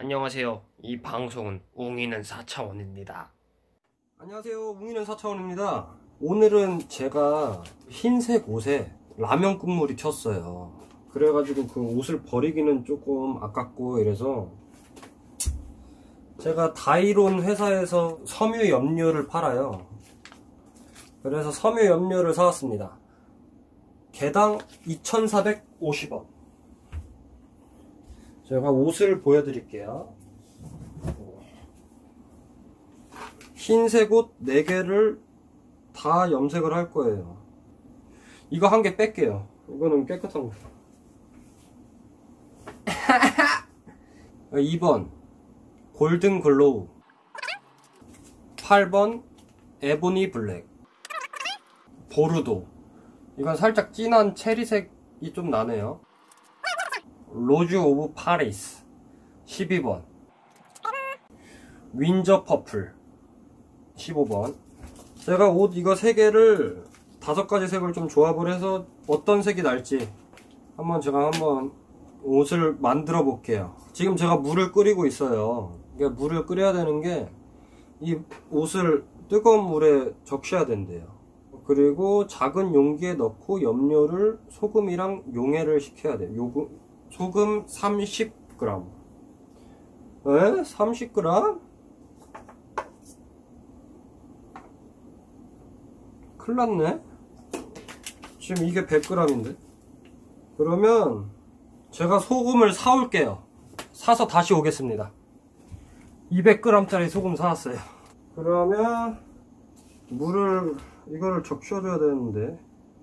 안녕하세요. 이 방송은 웅이는 4차원입니다. 안녕하세요. 웅이는 4차원입니다. 오늘은 제가 흰색 옷에 라면 국물이 튀었어요. 그래가지고 그 옷을 버리기는 조금 아깝고 이래서 제가 다이론 회사에서 섬유 염료를 팔아요. 그래서 섬유 염료를 사왔습니다. 개당 2,450원. 제가 옷을 보여드릴게요. 흰색 옷 4개를 다 염색을 할 거예요. 이거 한 개 뺄게요. 이거는 깨끗한 거. 2번 골든 글로우, 8번 에보니 블랙, 보르도. 이건 살짝 진한 체리색이 좀 나네요. 로즈 오브 파리스 12번, 윈저 퍼플 15번. 제가 옷 이거 3개를 5가지 색을 좀 조합을 해서 어떤 색이 날지 제가 한번 옷을 만들어 볼게요. 지금 제가 물을 끓이고 있어요. 그러니까 물을 끓여야 되는 게 이 옷을 뜨거운 물에 적셔야 된대요. 그리고 작은 용기에 넣고 염료를 소금이랑 용해를 시켜야 돼요. 소금 30g. 에? 30g? 큰일났네. 지금 이게 100g인데. 그러면 제가 소금을 사올게요. 사서 다시 오겠습니다. 200g 짜리 소금 사왔어요. 그러면 이거를 적셔줘야 되는데,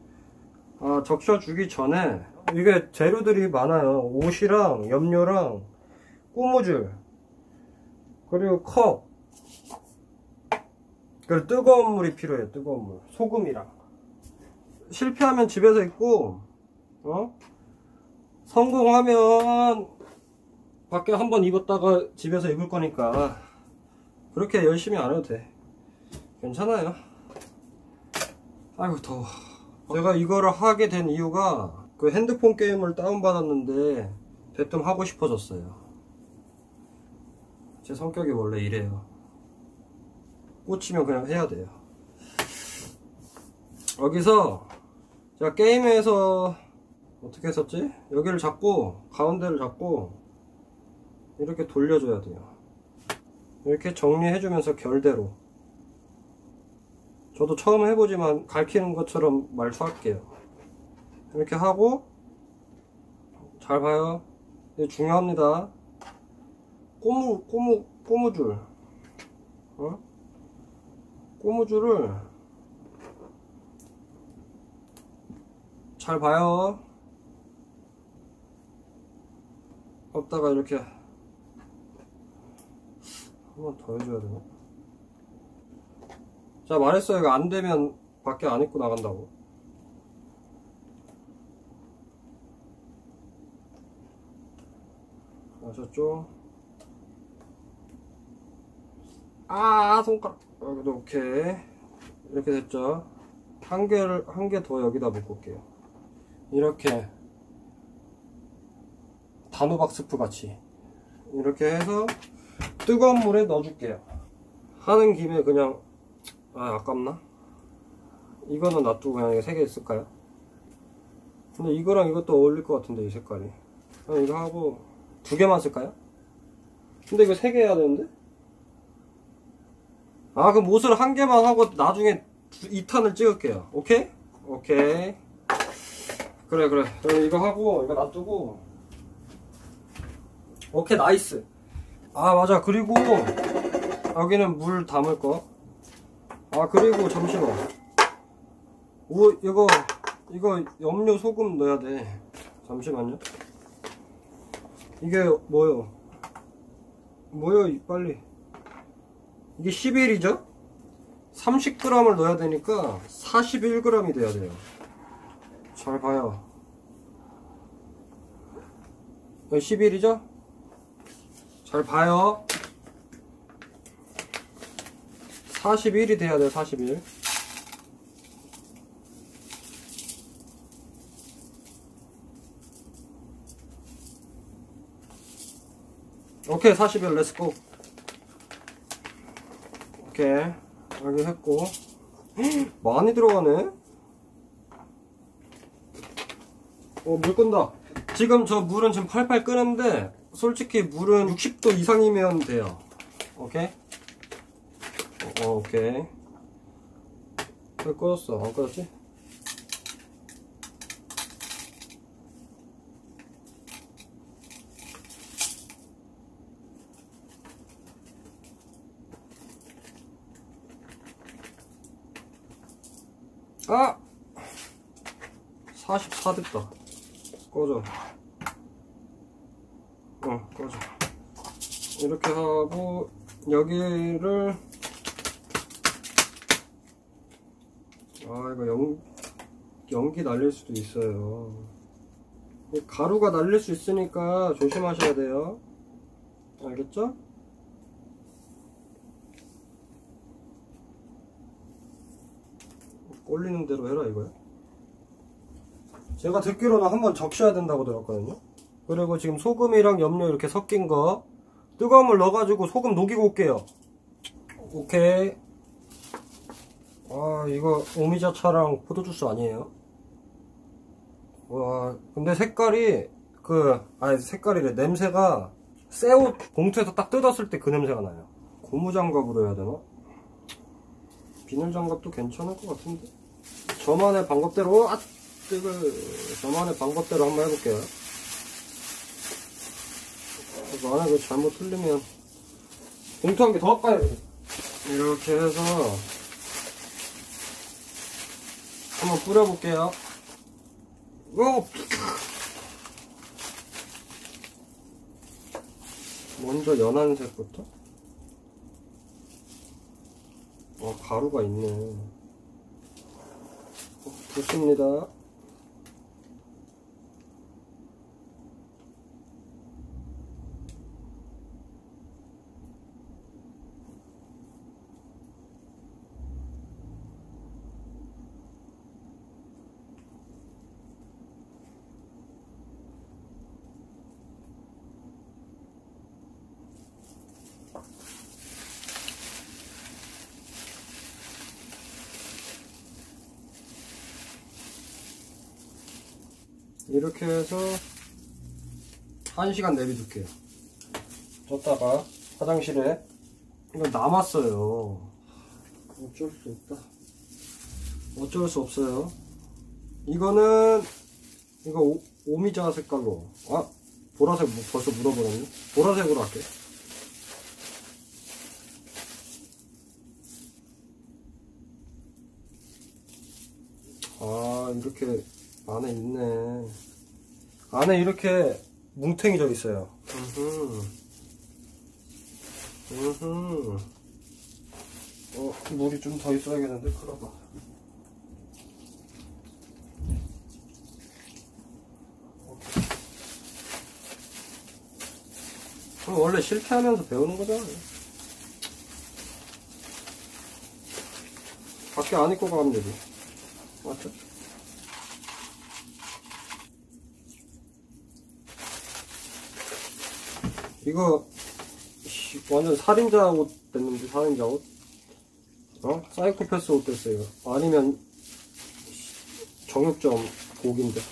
적셔주기 전에 이게 재료들이 많아요. 옷이랑 염료랑 고무줄, 그리고 컵, 그리고 뜨거운 물이 필요해요. 뜨거운 물, 소금이랑. 실패하면 집에서 입고 성공하면 밖에 한번 입었다가 집에서 입을 거니까 그렇게 열심히 안 해도 돼. 괜찮아요. 아이고 더워. 제가 이거를 하게 된 이유가 그 핸드폰 게임을 다운받았는데 대뜸 하고 싶어졌어요. 제 성격이 원래 이래요. 꽂히면 그냥 해야 돼요. 여기서 제가 게임에서 어떻게 했었지? 여기를 잡고 가운데를 잡고 이렇게 돌려줘야 돼요. 이렇게 정리해주면서 결대로. 저도 처음 해보지만 가르치는 것처럼 말투할게요. 이렇게 하고, 잘 봐요. 이게 중요합니다. 고무줄. 고무줄을 잘 봐요. 걷다가 이렇게 한 번 더 해줘야 되나? 자, 말했어요. 이거 안 되면 밖에 안 입고 나간다고. 아셨죠? 손가락. 여기도 오케이. 이렇게 됐죠? 한 개 더 여기다 묶을게요. 이렇게 단호박 스프 같이 이렇게 해서 뜨거운 물에 넣어줄게요. 하는 김에 그냥 아깝나? 이거는 놔두고 그냥 3개 쓸까요? 근데 이거랑 이것도 어울릴 것 같은데, 이 색깔이. 그냥 이거 하고 2개만 쓸까요? 근데 이거 3개 해야 되는데? 그럼 옷을 1개만 하고 나중에 2탄을 찍을게요. 오케이? 오케이. 그래. 그럼 이거 하고 이거 놔두고. 오케이, 나이스. 맞아. 그리고 여기는 물 담을 거. 그리고 잠시만. 이거 염료 소금 넣어야 돼. 잠시만요. 이게 뭐요? 빨리. 이게 11이죠? 30g을 넣어야 되니까 41g이 돼야 돼요. 잘 봐요. 11이죠? 잘 봐요. 41이 돼야 돼요. 41. 오케이, 40일 렛츠고. 오케이, 여기 했고. 많이 들어가네. 물 끈다. 지금 저 물은 지금 팔팔 끄는데 솔직히 물은 60도 이상이면 돼요. 오케이. 오케이. 왜 꺼졌어? 안 꺼졌지? 아! 44 됐다. 꺼져. 꺼져. 이렇게 하고 여기를 이거 연기 날릴 수도 있어요. 가루가 날릴 수 있으니까 조심하셔야 돼요. 알겠죠? 꼴리는 대로 해라 이거야. 제가 듣기로는 한번 적셔야 된다고 들었거든요. 그리고 지금 소금이랑 염료 이렇게 섞인 거 뜨거운 물 넣어가지고 소금 녹이고 올게요. 오케이. 이거 오미자차랑 포도주스 아니에요? 와, 근데 색깔이 색깔이래. 냄새가 새 옷 봉투에서 딱 뜯었을 때 그 냄새가 나요. 고무장갑으로 해야 되나? 비닐장갑도 괜찮을 것 같은데? 저만의 방법대로 저만의 방법대로 한번 해볼게요. 만약에 잘못 틀리면 봉투 한 개 더 할까요? 이렇게 해서 한번 뿌려볼게요. 먼저 연한 색부터. 가루가 있네. 좋습니다. 이렇게 해서 1시간 내비둘게요. 뒀다가 화장실에. 이거 남았어요. 어쩔 수 없다. 어쩔 수 없어요. 이거는 이거 오미자 색깔로. 보라색 벌써 묻어버렸네. 보라색으로 할게. 이렇게 안에 있네. 안에 이렇게 뭉탱이 져 있어요. 물이 좀 더 있어야겠는데, 그러봐. 원래 실패하면서 배우는 거잖아요. 밖에 안 입고 가면 되지. 맞죠? 이거 완전 살인자 옷 됐는데. 살인자 옷? 사이코패스 옷 됐어요. 아니면 정육점 곡인데.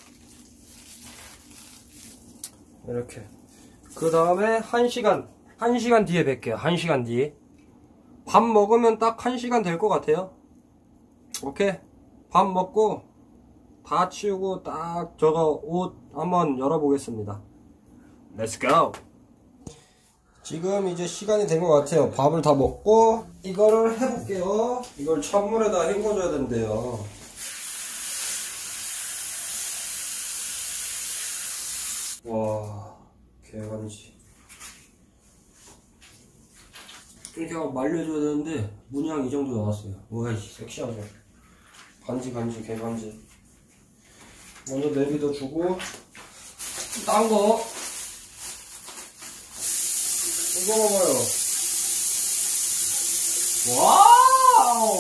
이렇게. 그 다음에 1시간 뒤에 뵐게요. 1시간 뒤에. 밥 먹으면 딱 1시간 될 것 같아요. 오케이. 밥 먹고 다 치우고 딱 저거 옷 한번 열어보겠습니다. Let's go. 지금 이제 시간이 된 것 같아요. 밥을 다 먹고 이거를 해볼게요. 이걸 찬물에다 헹궈줘야 된대요. 와, 개간지. 이렇게 하고 말려줘야 되는데 문양 이 정도 나왔어요. 와, 섹시하죠. 간지 개간지. 먼저 내비둬 주고 딴 거 이거 봐봐요. 와우!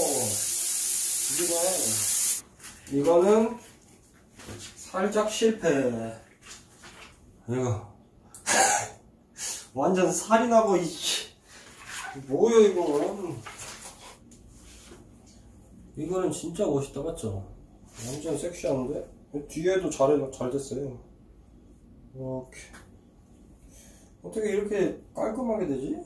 이거는 살짝 실패. 이거 완전 살이 나고 뭐야 이거. 이거는 진짜 멋있다 맞죠? 완전 섹시한데? 뒤에도 잘 됐어요. 이렇게. 어떻게 이렇게 깔끔하게 되지?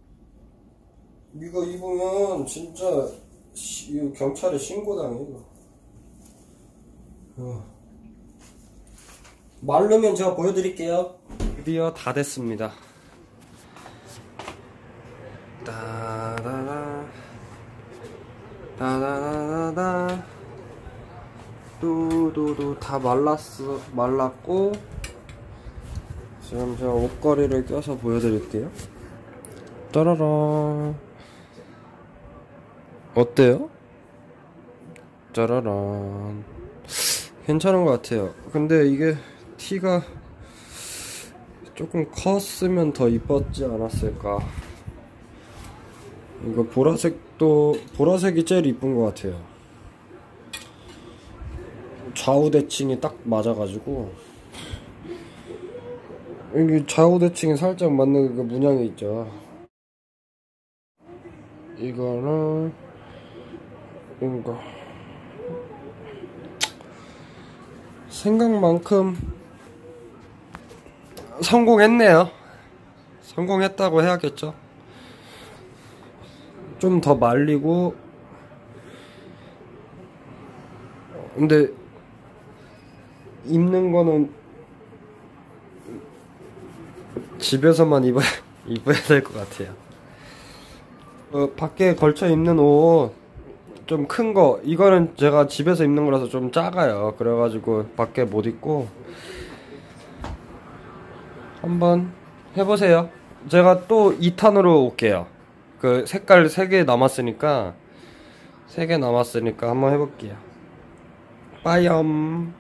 이거 입으면 진짜 이거 경찰에 신고당해 이거. 마르면 제가 보여드릴게요. 드디어 다 됐습니다. 따다다 따다다다 뚜두두 다 말랐고 지금 제가 옷걸이를 껴서 보여드릴게요. 짜라란. 어때요? 짜라란. 괜찮은 것 같아요. 근데 이게 티가 조금 컸으면 더 이뻤지 않았을까. 이거 보라색이 제일 이쁜 것 같아요. 좌우 대칭이 딱 맞아가지고. 여기 좌우 대칭이 살짝 맞는 그 문양이 있죠. 이거는 이거 생각만큼 성공했네요. 성공했다고 해야겠죠. 좀 더 말리고. 근데 입는 거는 집에서만 입어야 될 것 같아요. 밖에 걸쳐 입는 옷 좀 큰 거, 이거는 제가 집에서 입는 거라서 좀 작아요. 그래가지고 밖에 못 입고. 한번 해보세요. 제가 또 2탄으로 올게요. 그 색깔 3개 남았으니까 한번 해볼게요. 빠이엄.